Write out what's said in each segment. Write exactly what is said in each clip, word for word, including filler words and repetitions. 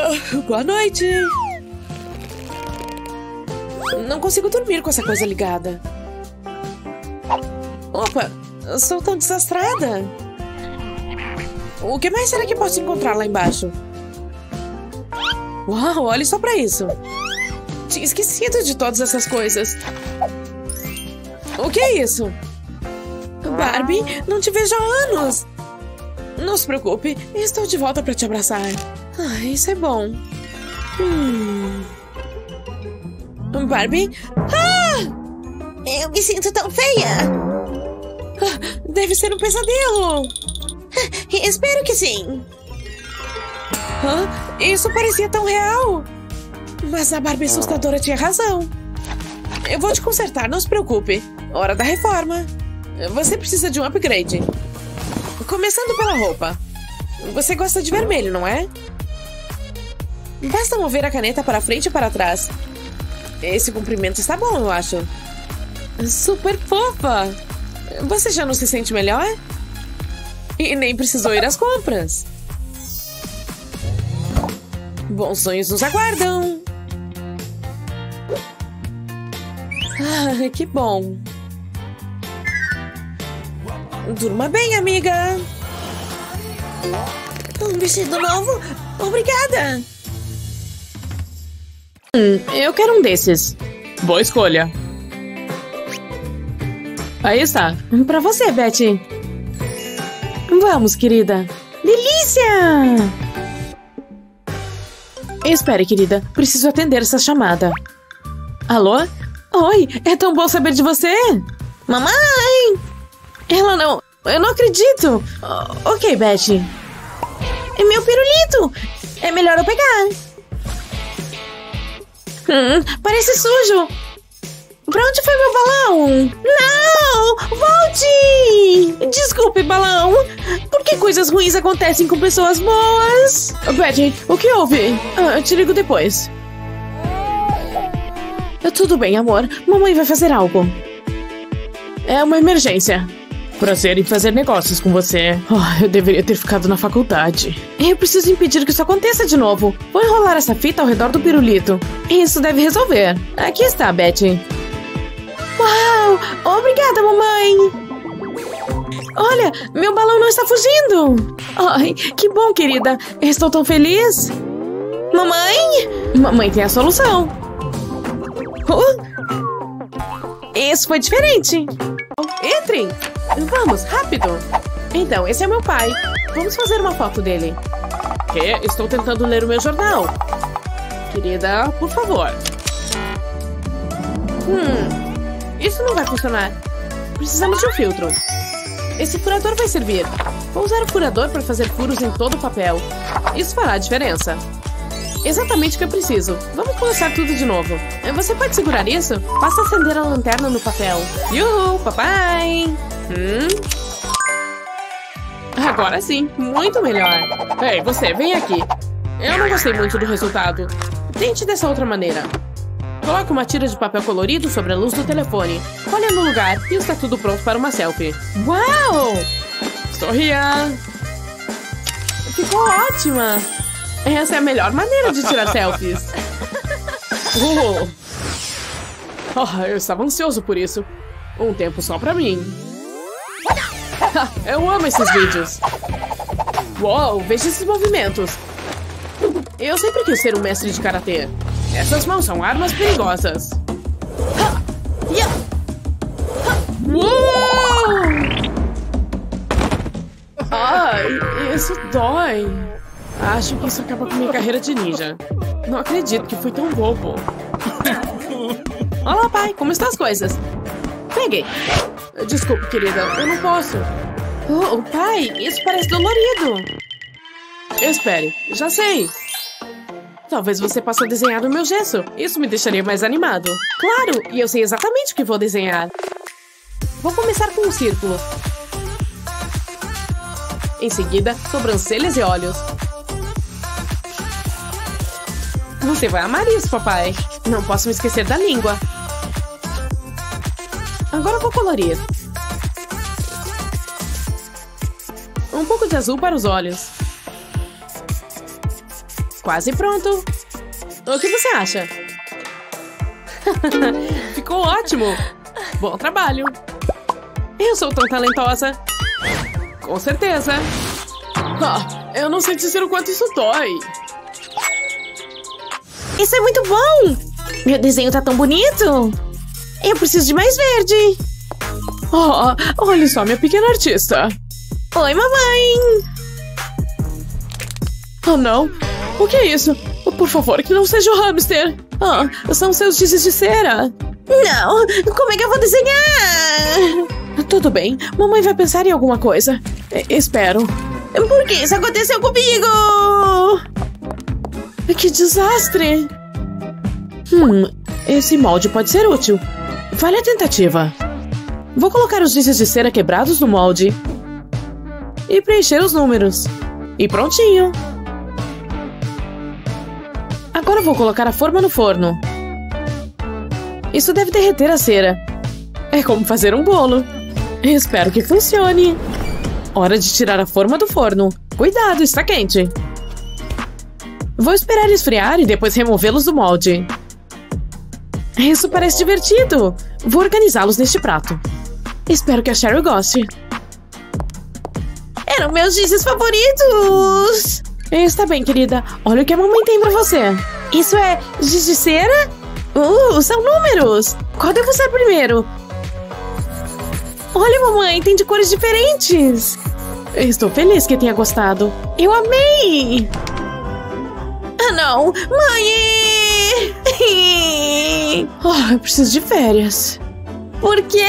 Uh, boa noite. Não consigo dormir com essa coisa ligada. Opa, sou tão desastrada. O que mais será que posso encontrar lá embaixo? Uau, olhe só pra isso. Tinha esquecido de todas essas coisas. O que é isso? Barbie, não te vejo há anos. Não se preocupe, estou de volta pra te abraçar. Ah, isso é bom. Hum. Barbie? Ah! Eu me sinto tão feia. Ah, deve ser um pesadelo. Espero que sim. Hã? Isso parecia tão real. Mas a Barbie assustadora tinha razão. Eu vou te consertar, não se preocupe. Hora da reforma. Você precisa de um upgrade. Começando pela roupa. Você gosta de vermelho, não é? Basta mover a caneta para frente e para trás. Esse comprimento está bom, eu acho. Super fofa. Você já não se sente melhor? E nem precisou ir às compras. Bons sonhos nos aguardam. Ah, que bom. Durma bem, amiga. Um vestido novo? Obrigada. Hum, eu quero um desses. Boa escolha. Aí está. Pra você, Betty. Vamos, querida. Delícia! Espere, querida. Preciso atender essa chamada. Alô? Oi, é tão bom saber de você. Mamãe! Ela não... Eu não acredito. O- ok, Betty. É meu pirulito. É melhor eu pegar. Hum, parece sujo. Pra onde foi meu balão? Não! Volte! Desculpe, balão. Por que coisas ruins acontecem com pessoas boas? Betty, o que houve? Ah, eu te ligo depois. Tudo bem, amor. Mamãe vai fazer algo. É uma emergência. Prazer em fazer negócios com você. Oh, eu deveria ter ficado na faculdade. Eu preciso impedir que isso aconteça de novo. Vou enrolar essa fita ao redor do pirulito. Isso deve resolver. Aqui está, Betty. Uau! Obrigada, mamãe! Olha, meu balão não está fugindo! Ai, que bom, querida! Estou tão feliz! Mamãe? Mamãe tem a solução! Uh, isso foi diferente! Entrem! Vamos, rápido! Então, esse é meu pai. Vamos fazer uma foto dele. Que? Estou tentando ler o meu jornal. Querida, por favor. Hum, isso não vai funcionar. Precisamos de um filtro. Esse furador vai servir. Vou usar o furador para fazer furos em todo o papel. Isso fará a diferença. Exatamente o que eu preciso. Vamos começar tudo de novo. Você pode segurar isso? Basta acender a lanterna no papel. Yuhu, papai! Hum? Agora sim, muito melhor. Ei, você, vem aqui. Eu não gostei muito do resultado. Tente dessa outra maneira. Coloque uma tira de papel colorido sobre a luz do telefone. Olha no lugar e está tudo pronto para uma selfie. Uau! Sorria! Ficou ótima! Essa é a melhor maneira de tirar selfies. Oh. Oh, eu estava ansioso por isso. Um tempo só pra mim. Eu amo esses vídeos. Uou, veja esses movimentos. Eu sempre quis ser um mestre de karatê. Essas mãos são armas perigosas. Uou! Ai, isso dói. Acho que isso acaba com minha carreira de ninja. Não acredito que fui tão bobo. Olá, pai. Como estão as coisas? Peguei. Desculpe, querida. Eu não posso. Oh, pai, isso parece dolorido. Espere. Já sei. Talvez você possa desenhar no meu gesso. Isso me deixaria mais animado. Claro, e eu sei exatamente o que vou desenhar. Vou começar com um círculo. Em seguida, sobrancelhas e olhos. Você vai amar isso, papai. Não posso me esquecer da língua. Agora eu vou colorir. Um pouco de azul para os olhos. Quase pronto. O que você acha? Ficou ótimo. Bom trabalho. Eu sou tão talentosa. Com certeza. Ah, eu não sei dizer o quanto isso dói. Isso é muito bom! Meu desenho tá tão bonito! Eu preciso de mais verde! Oh, olha só, minha pequena artista. Oi, mamãe! Oh, não. O que é isso? Por favor, que não seja o hamster. Ah, são seus giz de cera. Não! Como é que eu vou desenhar? Tudo bem. Mamãe vai pensar em alguma coisa. E espero. Por que isso aconteceu comigo? Que desastre! Hum, esse molde pode ser útil. Vale a tentativa. Vou colocar os giz de cera quebrados no molde. E preencher os números. E prontinho. Agora vou colocar a forma no forno. Isso deve derreter a cera. É como fazer um bolo. Espero que funcione. Hora de tirar a forma do forno. Cuidado, está quente. Vou esperar esfriar e depois removê-los do molde. Isso parece divertido. Vou organizá-los neste prato. Espero que a Cheryl goste. Eram meus gizes favoritos! Está bem, querida. Olha o que a mamãe tem pra você. Isso é giz de cera? Uh, são números. Qual devo usar primeiro? Olha, mamãe, tem de cores diferentes. Estou feliz que tenha gostado. Eu amei! Ah, não! Mãe! Oh, eu preciso de férias. Por quê?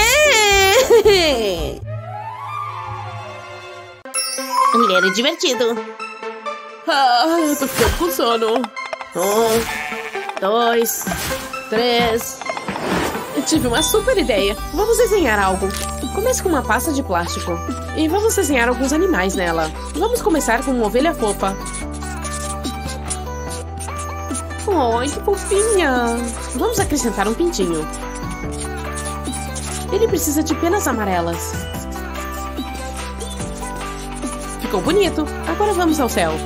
Ler é divertido. Ah, eu tô ficando com sono. Um, dois, três. Eu tive uma super ideia. Vamos desenhar algo. Comece com uma pasta de plástico. E vamos desenhar alguns animais nela. Vamos começar com uma ovelha fofa. Ai, que fofinha. Vamos acrescentar um pintinho. Ele precisa de penas amarelas. Ficou bonito. Agora vamos ao céu.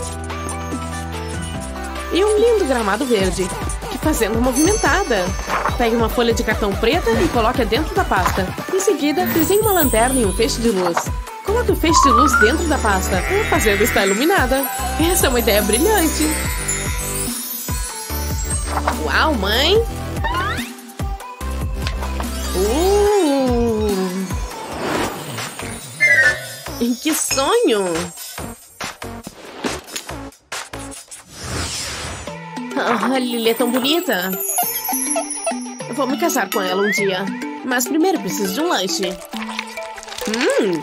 E um lindo gramado verde. Que fazenda movimentada. Pegue uma folha de cartão preta e coloque-a dentro da pasta. Em seguida, desenhe uma lanterna e um feixe de luz. Coloque o feixe de luz dentro da pasta. A fazenda está iluminada. Essa é uma ideia brilhante. Uau, mãe! Uh! Que sonho! Oh, a Lily é tão bonita. Eu vou me casar com ela um dia. Mas primeiro preciso de um lanche. Hum!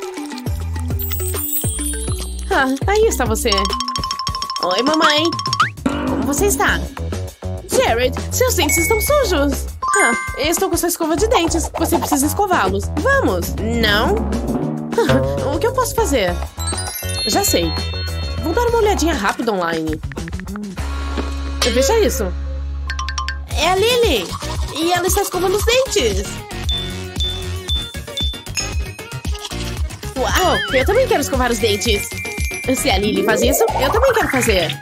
Ah, aí está você. Oi, mamãe. Como você está? Jared, seus dentes estão sujos. Ah, eu estou com sua escova de dentes. Você precisa escová-los. Vamos. Não. Ah, o que eu posso fazer? Já sei. Vou dar uma olhadinha rápida online. Veja isso. É a Lily. E ela está escovando os dentes. Uau, eu também quero escovar os dentes. Se a Lily faz isso, eu também quero fazer.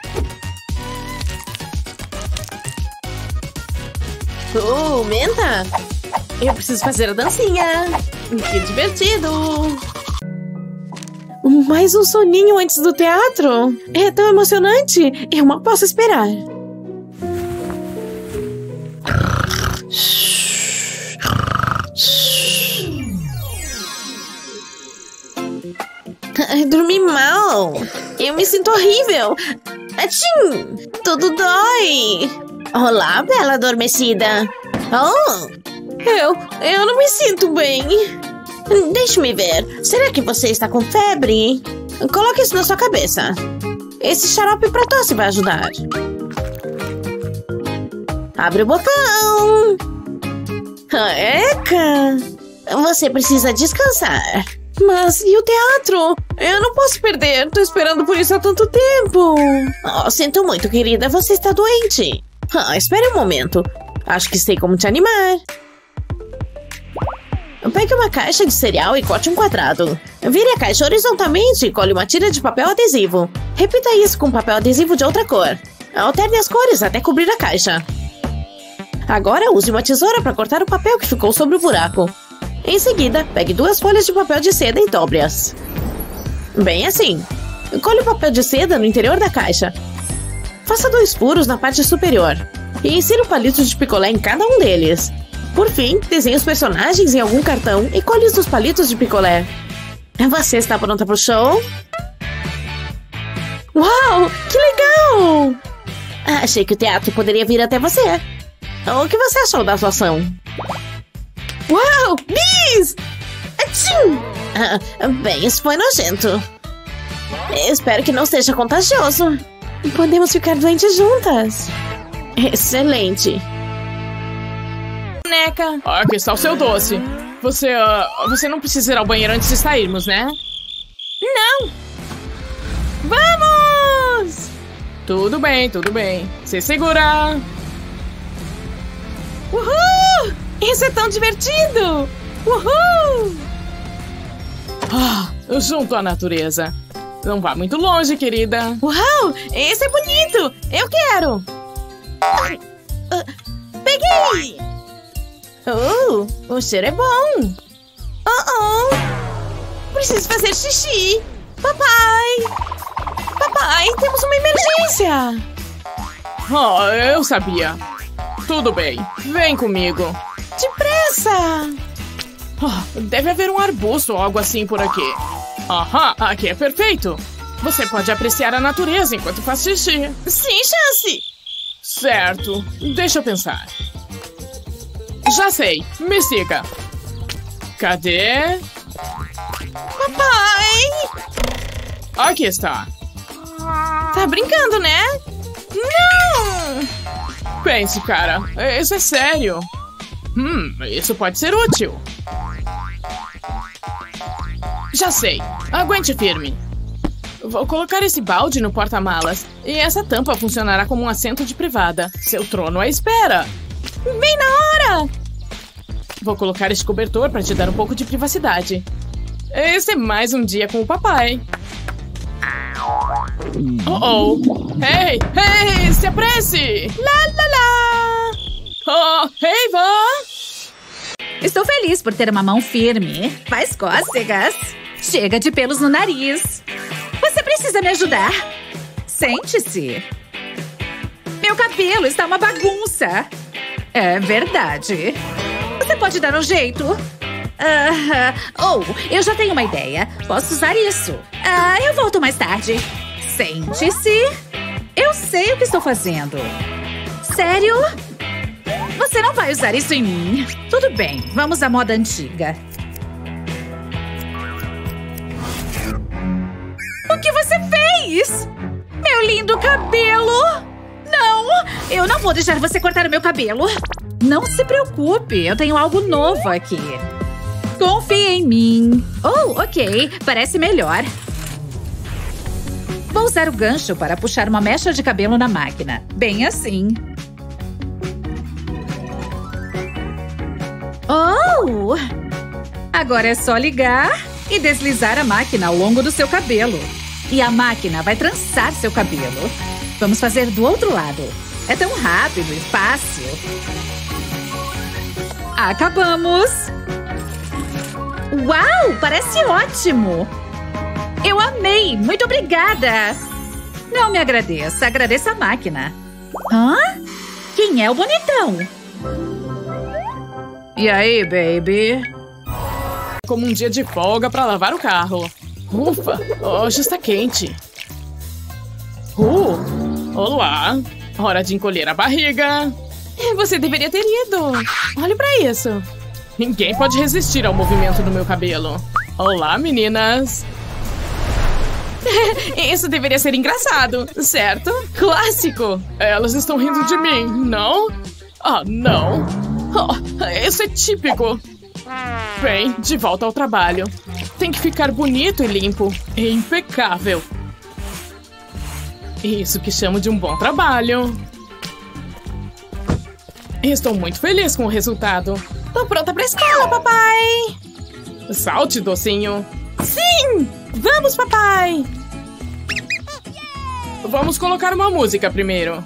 Uh, menta! Eu preciso fazer a dancinha. Que divertido! Mais um soninho antes do teatro. É tão emocionante. Eu mal posso esperar. Dormi mal. Eu me sinto horrível. Atchim! Tudo dói. Olá, bela adormecida. Oh! Eu, eu não me sinto bem. Deixe-me ver. Será que você está com febre? Coloque isso na sua cabeça. Esse xarope para tosse vai ajudar. Abre o botão. Eca! Você precisa descansar. Mas e o teatro? Eu não posso perder. Tô esperando por isso há tanto tempo. Oh, sinto muito, querida. Você está doente. Ah, espere um momento. Acho que sei como te animar. Pegue uma caixa de cereal e corte um quadrado. Vire a caixa horizontalmente e cole uma tira de papel adesivo. Repita isso com papel adesivo de outra cor. Alterne as cores até cobrir a caixa. Agora use uma tesoura para cortar o papel que ficou sobre o buraco. Em seguida, pegue duas folhas de papel de seda e dobre-as. Bem assim. Cole o papel de seda no interior da caixa. Faça dois furos na parte superior. E insira um palito de picolé em cada um deles. Por fim, desenhe os personagens em algum cartão e colhe os palitos de picolé. Você está pronta para o show? Uau, que legal! Achei que o teatro poderia vir até você. O que você achou da atuação? Uau, bis! Atchim! Ah, bem, isso foi nojento. Espero que não seja contagioso. Podemos ficar doentes juntas. Excelente. Boneca. Aqui está o seu doce. Você, uh, você não precisa ir ao banheiro antes de sairmos, né? Não! Vamos! Tudo bem, tudo bem. Se segura. Uhul! Isso é tão divertido! Uhul! Ah, junto à natureza. Não vá muito longe, querida. Uau! Esse é bonito! Eu quero! Uh, peguei! Oh, o cheiro é bom! Oh, oh! Preciso fazer xixi! Papai! Papai, temos uma emergência! Oh, eu sabia. Tudo bem, vem comigo. Depressa! Oh, deve haver um arbusto ou algo assim por aqui. Aham, aqui é perfeito. Você pode apreciar a natureza enquanto faz xixi. Sem chance! Certo, deixa eu pensar. Já sei, me siga. Cadê? Papai! Aqui está. Tá brincando, né? Não! Pense, cara, isso é sério. Hum, isso pode ser útil. Já sei, aguente firme. Vou colocar esse balde no porta-malas e essa tampa funcionará como um assento de privada. Seu trono à espera. Bem na hora! Vou colocar esse cobertor para te dar um pouco de privacidade. Esse é mais um dia com o papai. Oh, oh. Ei, ei, se apresse! Lá, lá, lá! Oh, Eva! Estou feliz por ter uma mão firme. Faz cócegas. Chega de pelos no nariz. Você precisa me ajudar. Sente-se. Meu cabelo está uma bagunça. É verdade. Você pode dar um jeito? Uh, oh, eu já tenho uma ideia. Posso usar isso. Ah, eu volto mais tarde. Sente-se. Eu sei o que estou fazendo. Sério? Você não vai usar isso em mim. Tudo bem, vamos à moda antiga. O que você fez? Meu lindo cabelo! Não! Eu não vou deixar você cortar o meu cabelo. Não se preocupe, eu tenho algo novo aqui. Confie em mim. Oh, ok. Parece melhor. Vou usar o gancho para puxar uma mecha de cabelo na máquina. Bem assim. Oh! Agora é só ligar e deslizar a máquina ao longo do seu cabelo. E a máquina vai trançar seu cabelo. Vamos fazer do outro lado. É tão rápido e fácil. Acabamos! Uau! Parece ótimo! Eu amei! Muito obrigada! Não me agradeça, agradeça a máquina. Hã? Quem é o bonitão? E aí, baby? Como um dia de folga para lavar o carro. Ufa, hoje está quente. Uh, olá! Hora de encolher a barriga. Você deveria ter ido. Olhe pra isso. Ninguém pode resistir ao movimento do meu cabelo. Olá, meninas. Isso deveria ser engraçado, certo? Clássico. Elas estão rindo de mim, não? Ah, não. Oh, isso é típico. Bem, de volta ao trabalho. Tem que ficar bonito e limpo. E impecável. Isso que chamo de um bom trabalho. Estou muito feliz com o resultado. Tô pronta pra escola, papai! Salte, docinho. Sim! Vamos, papai! Vamos colocar uma música primeiro.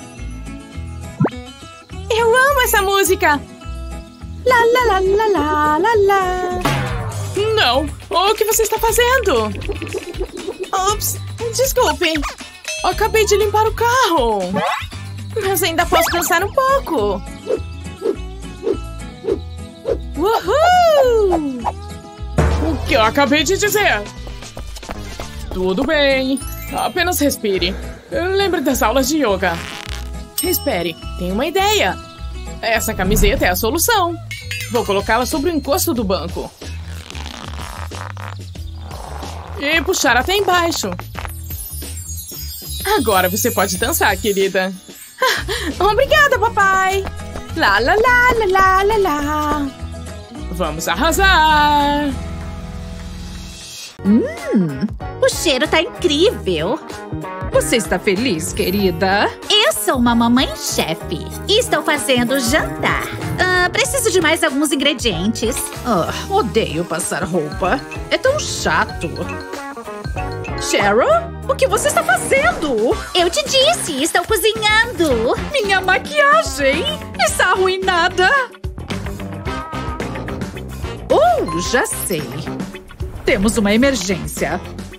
Eu amo essa música! Lá, lá, lá, lá, lá, lá, lá. Não! O que você está fazendo? Ops! Desculpe! Acabei de limpar o carro! Mas ainda posso dançar um pouco! Uhul! O que eu acabei de dizer? Tudo bem. Apenas respire. Lembre das aulas de yoga. Espere, tenho uma ideia. Essa camiseta é a solução. Vou colocá-la sobre o encosto do banco. E puxar até embaixo. Agora você pode dançar, querida. Obrigada, papai! Lá, lá, lá, lá, lá, lá, lá. Vamos arrasar! Hum, o cheiro tá incrível. Você está feliz, querida? Eu sou uma mamãe-chefe e estou fazendo jantar. Ah, preciso de mais alguns ingredientes. Ah, odeio passar roupa. É tão chato. Cheryl, o que você está fazendo? Eu te disse, estou cozinhando. Minha maquiagem está arruinada. Oh, já sei. Temos uma emergência.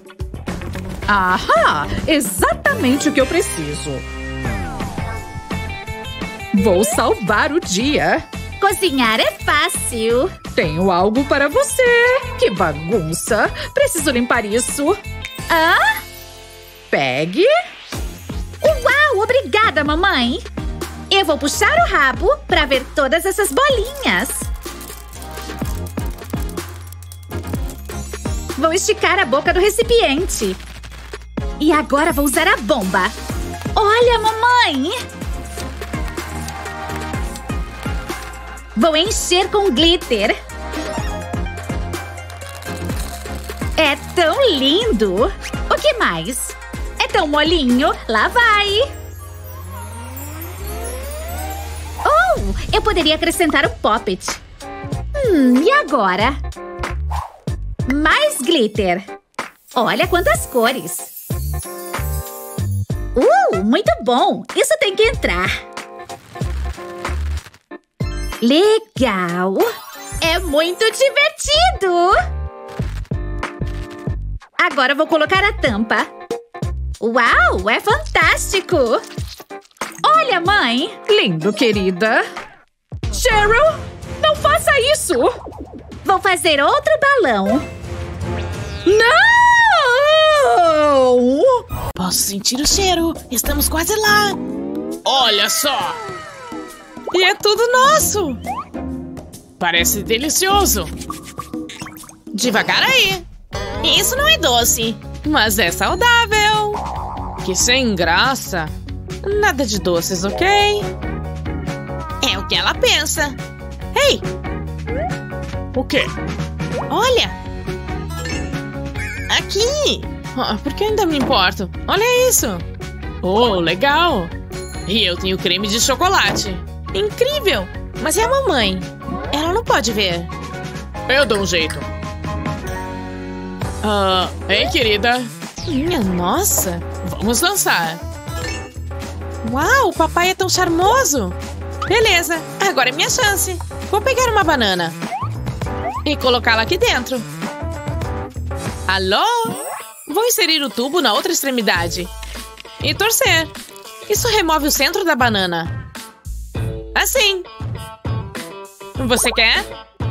Ahá! Exatamente o que eu preciso. Vou salvar o dia. Cozinhar é fácil. Tenho algo para você. Que bagunça. Preciso limpar isso. Ah? Pegue. Uau! Obrigada, mamãe. Eu vou puxar o rabo para ver todas essas bolinhas. Vou esticar a boca do recipiente. E agora vou usar a bomba. Olha, mamãe! Vou encher com glitter. É tão lindo! O que mais? É tão molinho. Lá vai! Oh! Eu poderia acrescentar um poppet. Hum, e agora? Mais glitter. Olha quantas cores. Uh, muito bom. Isso tem que entrar. Legal. É muito divertido. Agora vou colocar a tampa. Uau, é fantástico. Olha, mãe. Lindo, querida. Cheryl, não faça isso. Vou fazer outro balão. Não! Posso sentir o cheiro. Estamos quase lá. Olha só! E é tudo nosso. Parece delicioso. Devagar aí. Isso não é doce, mas é saudável. Que sem graça. Nada de doces, ok? É o que ela pensa. Ei! O quê? Olha! Aqui! Ah, por que ainda me importo? Olha isso! Oh, legal! E eu tenho creme de chocolate. Incrível! Mas e a mamãe? Ela não pode ver. Eu dou um jeito. Ah, ei, querida. Minha nossa! Vamos dançar. Uau, o papai é tão charmoso! Beleza, agora é minha chance. Vou pegar uma banana e colocá-la aqui dentro. Alô? Vou inserir o tubo na outra extremidade e torcer. Isso remove o centro da banana. Assim. Você quer?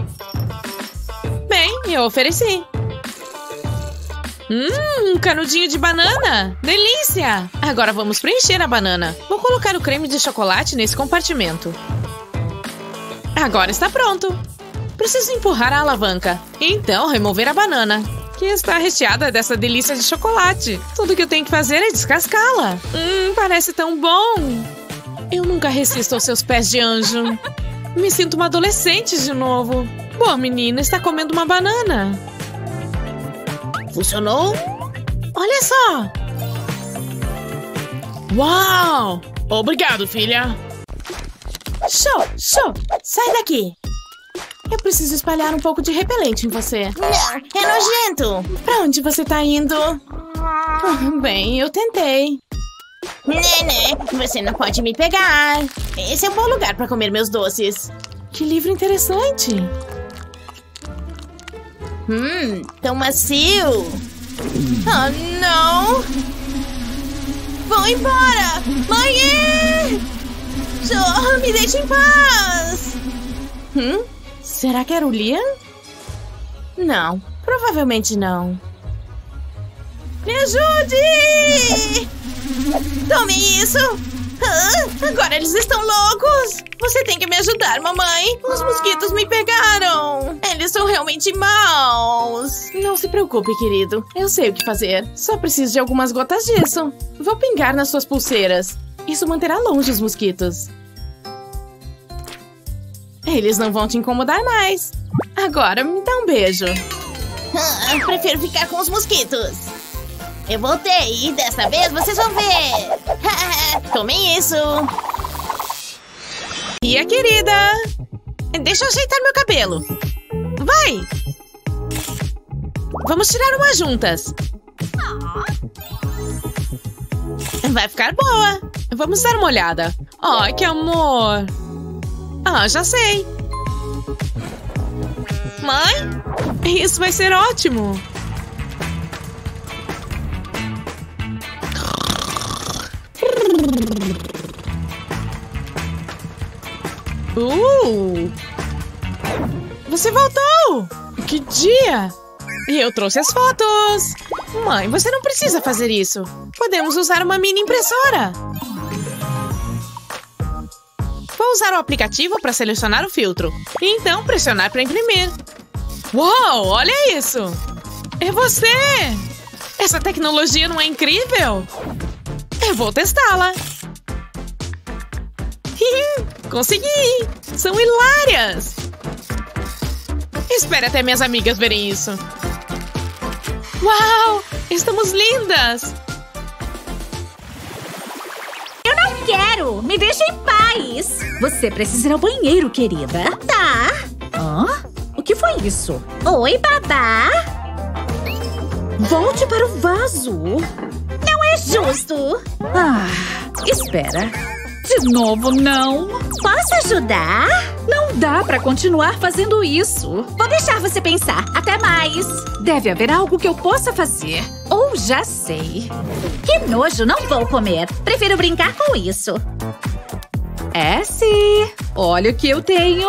Bem, eu ofereci. Hum, um canudinho de banana! Delícia! Agora vamos preencher a banana. Vou colocar o creme de chocolate nesse compartimento. Agora está pronto. Preciso empurrar a alavanca. Então, remover a banana, que está recheada dessa delícia de chocolate. Tudo que eu tenho que fazer é descascá-la. Hum, parece tão bom. Eu nunca resisto aos seus pés de anjo. Me sinto uma adolescente de novo. Boa menina, está comendo uma banana. Funcionou? Olha só! Uau! Obrigado, filha. Show, show! Sai daqui! Eu preciso espalhar um pouco de repelente em você. Não, é nojento. Pra onde você tá indo? Ah, bem, eu tentei. Nenê, você não pode me pegar. Esse é um bom lugar pra comer meus doces. Que livro interessante. Hum, tão macio. Oh, não. Vão embora. Mãe! Oh, me deixe em paz. Hum? Será que era o Liam? Não, provavelmente não. Me ajude! Tome isso! Ah, agora eles estão loucos! Você tem que me ajudar, mamãe! Os mosquitos me pegaram! Eles são realmente maus! Não se preocupe, querido. Eu sei o que fazer. Só preciso de algumas gotas disso. Vou pingar nas suas pulseiras. Isso manterá longe os mosquitos. Eles não vão te incomodar mais. Agora, me dá um beijo. Ah, prefiro ficar com os mosquitos. Eu voltei e dessa vez vocês vão ver. Tomem isso. E a querida? Deixa eu ajeitar meu cabelo. Vai! Vamos tirar uma juntas. Vai ficar boa. Vamos dar uma olhada. Ai, que amor. Ah, já sei. Mãe? Isso vai ser ótimo. Uh! Você voltou! Que dia! E eu trouxe as fotos! Mãe, você não precisa fazer isso. Podemos usar uma mini impressora. Vou usar o aplicativo para selecionar o filtro. E então pressionar para imprimir. Uau, olha isso! É você! Essa tecnologia não é incrível? Eu vou testá-la. Consegui! São hilárias! Espere até minhas amigas verem isso. Uau! Estamos lindas! Eu não quero! Me deixa em paz! Você precisa ir ao banheiro, querida. Tá. Hã? O que foi isso? Oi, babá. Volte para o vaso. Não é justo. Ah, espera. De novo, não. Posso ajudar? Não dá pra continuar fazendo isso. Vou deixar você pensar. Até mais. Deve haver algo que eu possa fazer. Ou já sei. Que nojo, não vou comer. Prefiro brincar com isso. É sim. Olha o que eu tenho.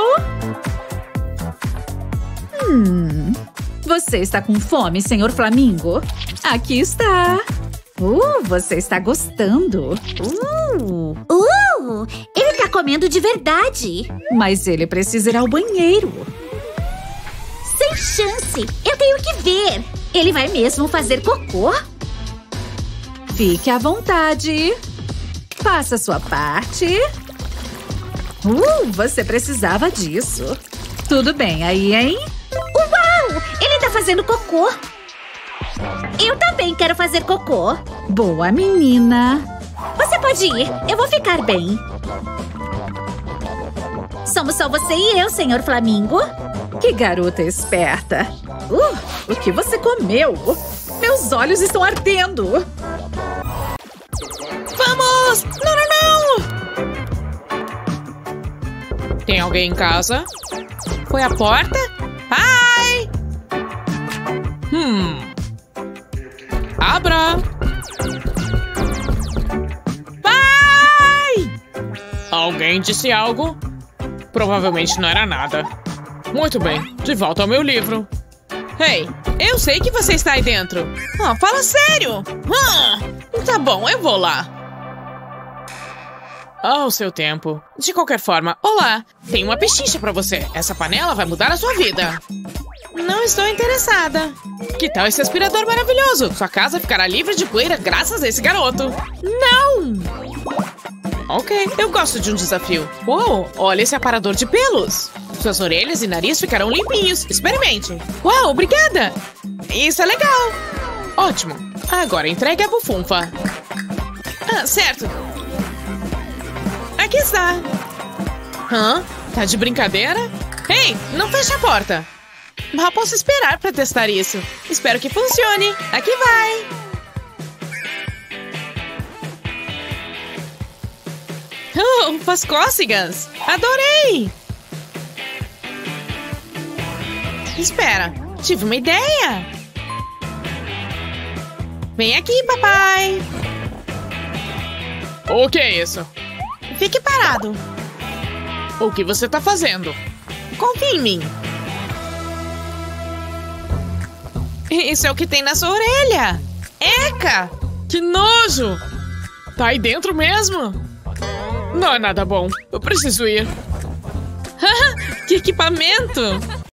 Hum. Você está com fome, senhor Flamingo? Aqui está. Uh, você está gostando. Uh, uh, ele tá comendo de verdade. Mas ele precisa ir ao banheiro. Sem chance. Eu tenho que ver. Ele vai mesmo fazer cocô? Fique à vontade. Faça a sua parte. Uh, você precisava disso. Tudo bem aí, hein? Uau! Ele tá fazendo cocô. Eu também quero fazer cocô. Boa, menina. Você pode ir. Eu vou ficar bem. Somos só você e eu, senhor Flamingo. Que garota esperta. Uh, o que você comeu? Meus olhos estão ardendo. Vamos! Não, não, não! Tem alguém em casa? Foi a porta? Ai! Hum... Abra! Pai! Alguém disse algo? Provavelmente não era nada. Muito bem, de volta ao meu livro. Ei, eu sei que você está aí dentro. Ah, fala sério! Ah, tá bom, eu vou lá. Ao seu tempo. De qualquer forma, olá! Tenho uma pechincha pra você. Essa panela vai mudar a sua vida. Não estou interessada. Que tal esse aspirador maravilhoso? Sua casa ficará livre de poeira graças a esse garoto. Não! Ok, eu gosto de um desafio. Uou, olha esse aparador de pelos. Suas orelhas e nariz ficarão limpinhos. Experimente. Uau, obrigada! Isso é legal. Ótimo. Agora entregue a bufunfa. Ah, certo. Aqui está. Hã? Tá de brincadeira? Ei, não feche a porta. Mal posso esperar pra testar isso. Espero que funcione. Aqui vai. Oh, faz cócegas. Adorei. Espera, tive uma ideia. Vem aqui, papai. O que é isso? Fique parado. O que você tá fazendo? Confie em mim. Isso é o que tem na sua orelha. Eca! Que nojo! Tá aí dentro mesmo? Não é nada bom. Eu preciso ir. Que equipamento!